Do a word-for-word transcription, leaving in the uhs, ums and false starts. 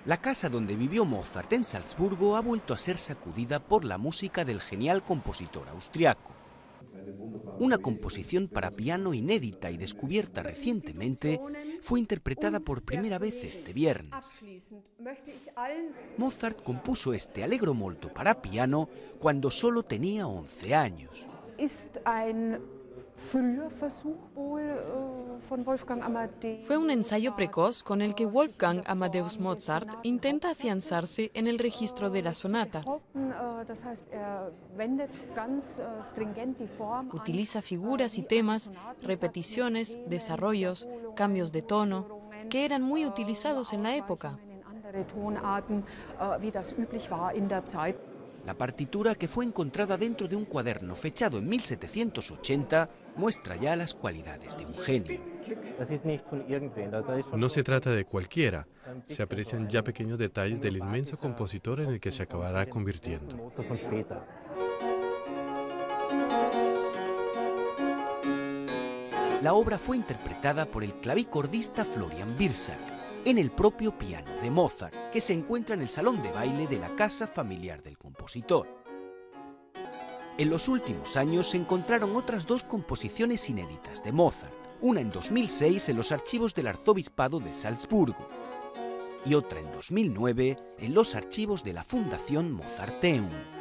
La casa donde vivió Mozart en Salzburgo ha vuelto a ser sacudida por la música del genial compositor austriaco. Una composición para piano inédita y descubierta recientemente fue interpretada por primera vez este viernes. Mozart compuso este Allegro molto para piano cuando solo tenía once años. Fue un ensayo precoz con el que Wolfgang Amadeus Mozart intenta afianzarse en el registro de la sonata. Utiliza figuras y temas, repeticiones, desarrollos, cambios de tono, que eran muy utilizados en la época. La partitura, que fue encontrada dentro de un cuaderno fechado en mil setecientos ochenta, muestra ya las cualidades de un genio. No se trata de cualquiera, se aprecian ya pequeños detalles del inmenso compositor en el que se acabará convirtiendo. La obra fue interpretada por el clavicordista Florian Birsack en el propio piano de Mozart, que se encuentra en el salón de baile de la casa familiar del compositor. En los últimos años se encontraron otras dos composiciones inéditas de Mozart, una en dos mil seis en los archivos del Arzobispado de Salzburgo y otra en dos mil nueve en los archivos de la Fundación Mozarteum.